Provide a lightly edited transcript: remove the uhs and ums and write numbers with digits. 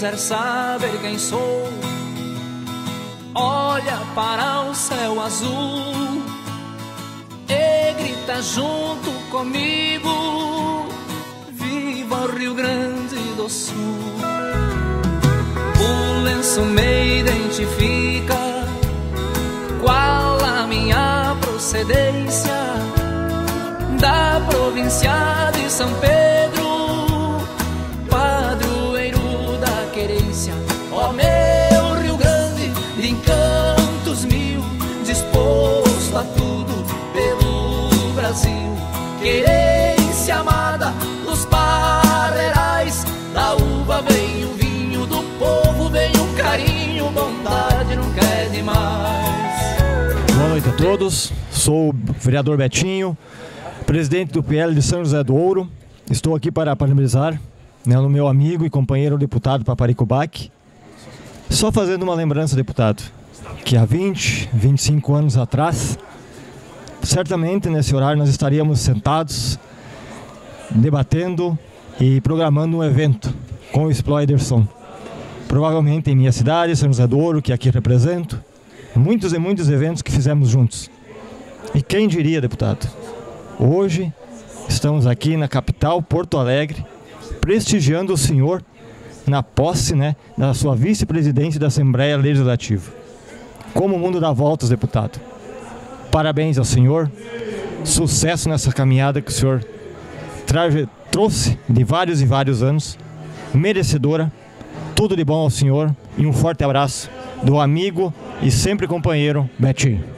Quer saber quem sou? Olha para o céu azul e grita junto comigo: viva o Rio Grande do Sul. O lenço me identifica, qual a minha procedência, da província de São Pedro, padroeiro da querência. Ó meu Rio Grande, de encantos mil, disposto a tudo pelo Brasil. Querência amada dos parreirais, da uva vem o vinho, do povo vem o carinho, bondade nunca é demais. Boa noite a todos, sou o vereador Betinho, presidente do PL de São José do Ouro. Estou aqui para parabenizar o meu amigo e companheiro deputado Paparico Bach. Só fazendo uma lembrança, deputado, que há 25 anos atrás, certamente nesse horário nós estaríamos sentados, debatendo e programando um evento com o Exploiderson. Provavelmente em minha cidade, São José do Ouro, que aqui represento, muitos e muitos eventos que fizemos juntos. E quem diria, deputado, hoje estamos aqui na capital, Porto Alegre, prestigiando o senhor na posse, da sua vice-presidência da Assembleia Legislativa. Como o mundo dá voltas, deputado. Parabéns ao senhor, sucesso nessa caminhada que o senhor trouxe de vários e vários anos, merecedora. Tudo de bom ao senhor e um forte abraço do amigo e sempre companheiro Betinho.